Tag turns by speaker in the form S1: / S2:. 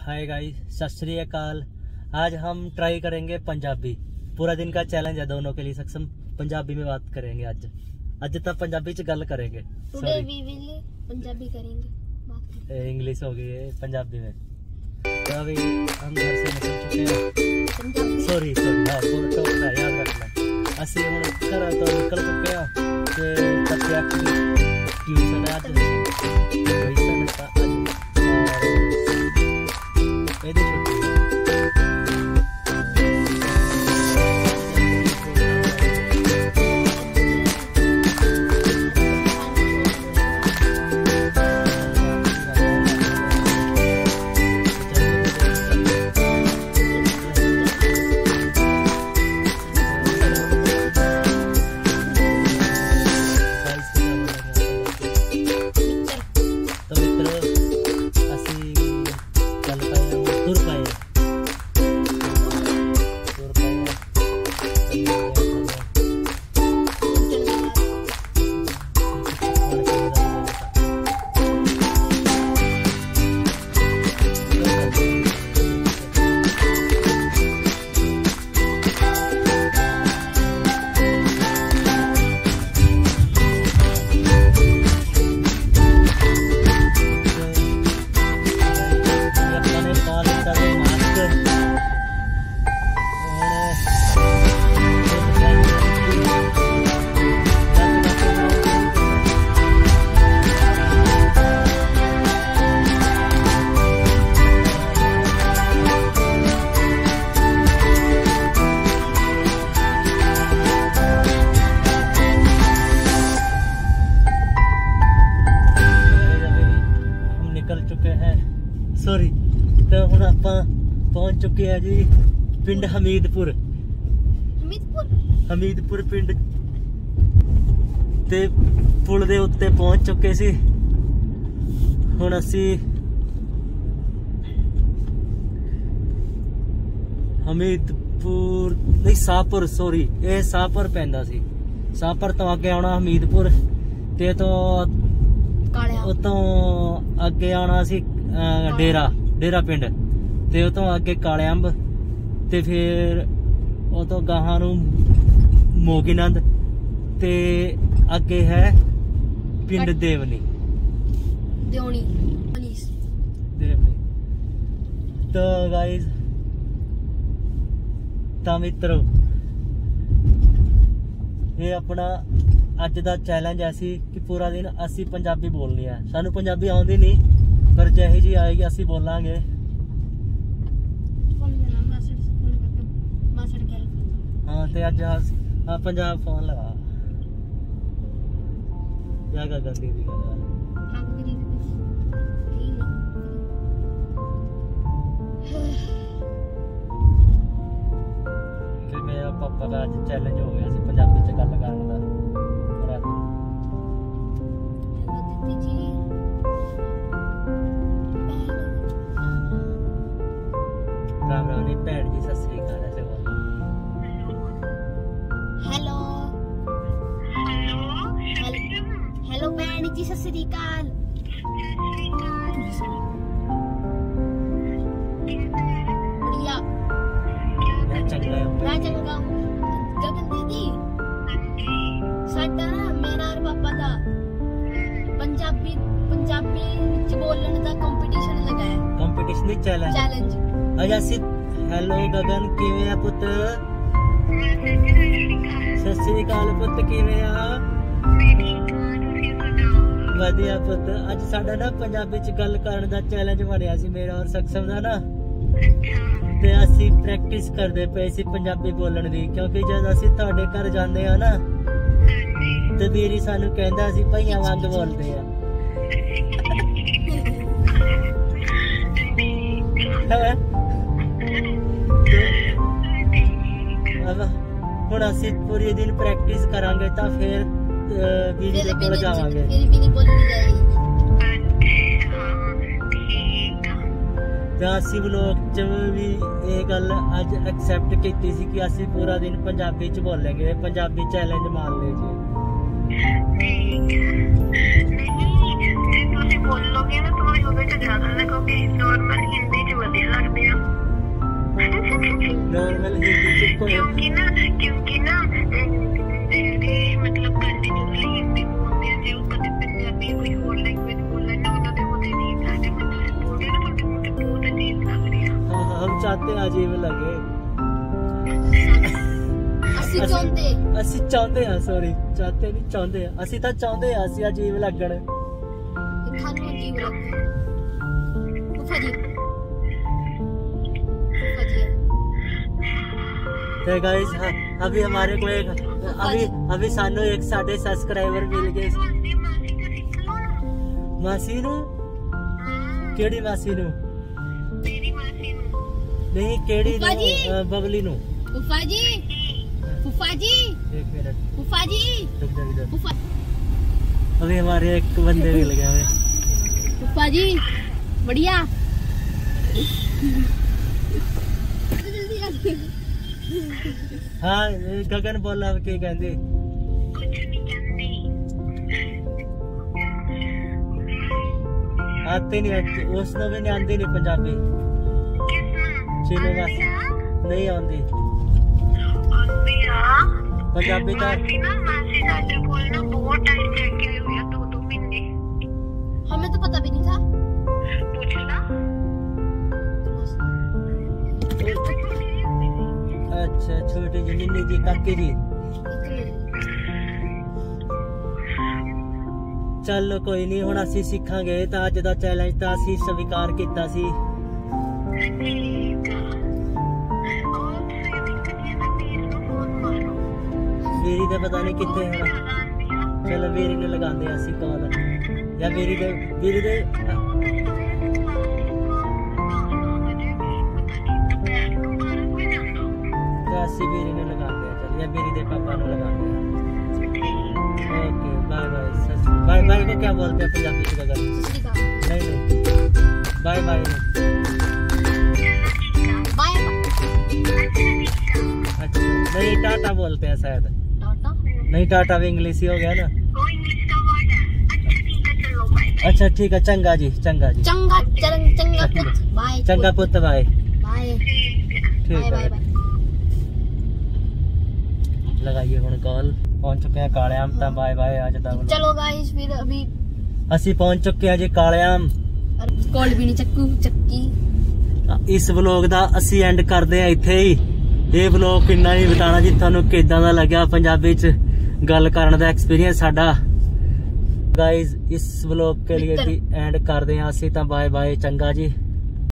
S1: Hi guys, सत श्री अकाल। आज हम ट्राई करेंगे पंजाबी। पूरा दिन का चैलेंज है दोनों के लिए। सक्षम पंजाबी में बात करेंगे आज तक पंजाबी च गल करेंगे।
S2: टुडे वी विल पंजाबी करेंगे।
S1: इंग्लिश हो गई है पंजाबी में। तो अभी हम घर से निकल चुके हैं। सॉरी हाँ टॉप का याद रखना। असि हुण घर तो निकल चुके हैं ते तत्या ट्यूशन आज ट्यूशन का ਇਹਦੀ ਛੁੱਟੀ सॉरी। तो हुण आपां पहुंच चुके हैं जी पिंड हमीदपुर पिंड ते पुल दे उत्ते पहुंच चुके सी। हुण असी हमीदपुर नहीं शाहपुर, सॉरी ये शाहपुर पैंदा सी। शाहपुर तो अगे आना हमीदपुर ते तो उतों अगे आना सी डेरा पिंड ते उतों अगे काले अंब ते फिर उतों गाहां नूं मोगीनंद ते अगे है पिंड देवनी। तो गाइस तां मित्रों ये अपना अज दा चैलेंज ऐसी कि पूरा दिन असी पंजाबी बोलनी है। सानू पंजाबी आउंदी नहीं पर जही जी आएगी असी बोलांगे। हाँ ते अज पंजाब फोन लगा क्या गंदी दी फिर मेरा पापा का अज चैलेंज हो गया सी पंजाबी च गल करन दा। राम राम जी भैन जी, सत श्री अकाल। ऐसे बोलो
S2: हेलो हेलो भैन जी, सत श्री अकाल। बढ़िया मैं चंगा हूँ। गगन दीदी साडा ना मेरा और पापा दा पंजाबी विच बोलण दा कंपटीशन लगा है।
S1: कंपटीशन नहीं चैलेंज अजा सी। हेलो गगन किवें आ पुत? सत श्री अकाल पुत, किवें आ? वधिया पुत। अज साडा ना पंजाबी च गल करन दा चैलेंज बनिया सी मेरा और सक्षम दा ना। ते असी प्रैक्टिस करदे पे सी पंजाबी बोलण दी, क्योंकि जद असी तुहाडे घर जांदे आ ना ते वीरी सानू कहंदा सी भईया वांग बोलदे आ। हुण असी पूरी दिन प्रैक्टिस करांगे तो फिर वीरी दे कोल जावांगे। तो असी व्लॉग च भी ये गल अज एक्सेप्ट कीती सी कि असी पूरा दिन पंजाबी च बोलेंगे। पंजाबी चैलेंज मान ले जी। बोलोगे ना तो ज्यादा लगोगे, नॉर्मल हिंदी च
S3: क्योंकि ना ਜਿਹੜੇ ਮਤਲਬ ਕੰਟੀਨਿਊਸਲੀ ਹਿੰਦੀ ਬੋਲਦੇ ਆ, ਜੇ ਉਹ ਕਦੇ ਪੰਜਾਬੀ ਕੋਈ ਹੋਰ ਲੈਂਗੁਏਜ ਬੋਲਣ ਨਾ ਉਹਨਾਂ ਦੇ ਉਹਦੇ ਨਹੀਂ ਸਾਡੇ ਮਤਲਬ ਬੋਲਦੇ ਨਾ ਤੁਹਾਡੇ ਮੁੰਡੇ ਬਹੁਤ ਅਜੀਬ ਲੱਗ ਰਹੀ ਆ।
S1: हाँ हम चाहते हैं अजीब लगे।
S2: ਅਸੀਂ ਚਾਹੁੰਦੇ
S1: ਅਸੀਂ ਚਾਹੁੰਦੇ ਹਾਂ, ਸੌਰੀ ਚਾਹਤੇ ਨਹੀਂ ਚਾਹੁੰਦੇ ਹਾਂ, ਅਸੀਂ ਤਾਂ ਚਾਹੁੰਦੇ ਹਾਂ ਅਸੀਂ ਅਜੀਬ ਲੱਗਣ।
S2: ਤੁਹਾਨੂੰ ਅਜੀਬ ਲੱਗੇ ਫੁੱਫਾ ਜੀ
S1: तो गाइस अभी हमारे को एक अभी सानू एक साढ़े सब्सक्राइबर मिल गए। मासी नू केड़ी मासी नू नहीं केड़ी बबली नू
S2: फुफा जी
S1: एक मिनट
S2: फुफा जी
S1: रुक जा इधर।
S2: फुफा
S1: अभी हमारे एक बंदे मिल गए हमें।
S2: फुफा जी बढ़िया
S1: हाँ गगन बोला की कहते आते नहीं, उसने भी नहीं आती नहीं पंजाबी। चीनू मासी नहीं आती पंजाबी का।
S2: हमें तो पता भी नहीं था।
S1: अच्छा छोटी जी निन्नी जी काकी जी चलो कोई नहीं, हुण असीं सिखांगे। तां अज दा चैलेंज तां असीं स्वीकार कीता सी। वीरी दे पता नहीं कित्थे है। चलो वीरी ने लगांदे असीं कॉल, या वीरी दे असी वीरी ने लगाते हैं। चल या वीरी दे पापा ने लगाते हैं। Okay bye bye. बाय को क्या बोलते हैं पंजाबी में गगन? नहीं बाय बाय अच्छा नहीं टाटा बोलते हैं शायद। नहीं टाटा भी इंग्लिश ही हो गया ना। अच्छा ठीक है चंगा जी चंगा पुत बाय ठीक है। लगाइए हुण कॉल। पहुंच चुके हैं कालेआम ता बाय बाय आज दा।
S2: चलो गाइस फिर अभी
S1: ਅਸੀਂ ਪਹੁੰਚ ਚੁੱਕੇ ਹਾਂ ਜੀ ਕਾਲਿਆਮ।
S2: ਕਾਲ ਵੀ ਨਹੀਂ ਚੱਕੀ।
S1: ਇਸ ਵਲੌਗ ਦਾ ਅਸੀਂ ਐਂਡ ਕਰਦੇ ਹਾਂ ਇੱਥੇ ਹੀ। ਇਹ ਵਲੌਗ ਕਿੰਨਾ ਹੀ ਬਤਾਣਾ ਜੀ ਤੁਹਾਨੂੰ ਕਿਦਾਂ ਦਾ ਲੱਗਿਆ ਪੰਜਾਬੀ ਚ ਗੱਲ ਕਰਨ ਦਾ ਐਕਸਪੀਰੀਅੰਸ ਸਾਡਾ। गाइस इस व्लॉग के लिए भी एंड कर दें। ਅਸੀਂ ਤਾਂ बाय बाय चंगा जी।